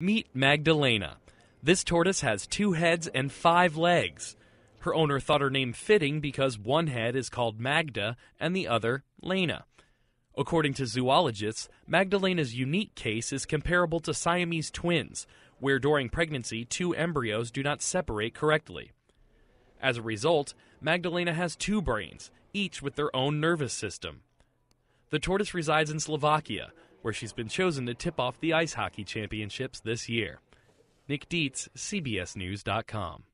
Meet Magdalena. This tortoise has 2 heads and 5 legs. Her owner thought her name fitting because one head is called Magda and the other Lena. According to zoologists, Magdalena's unique case is comparable to Siamese twins, where during pregnancy 2 embryos do not separate correctly. As a result, Magdalena has 2 brains, each with their own nervous system. The tortoise resides in Slovakia, where she's been chosen to tip off the ice hockey championships this year. Nick Dietz, CBSNews.com.